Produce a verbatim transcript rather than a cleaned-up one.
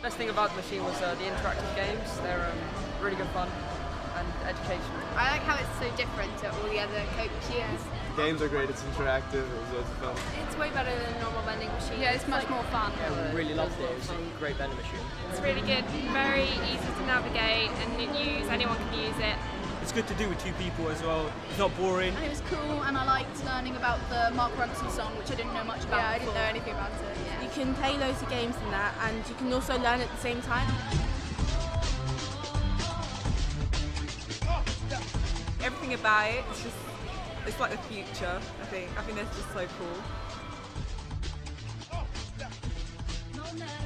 Best thing about the machine was uh, the interactive games. They're um, really good fun and educational. I like how it's so different to all the other Coke machines. The games are great, it's interactive, it was loads of fun. It's way better than a normal vending machine. Yeah, it's much more fun. Yeah, we really loved it. It was a great vending machine. It's really good, very easy to navigate and use, anyone can use it. It's good to do with two people as well. It's not boring. And it was cool, and I liked learning about the Mark Ronson song, which I didn't know much about. Yeah, I before. didn't know anything about it. Yeah. You can play loads of games in that, and you can also learn at the same time. Everything about it, it's just, it's like the future, I think. I think that's just so cool.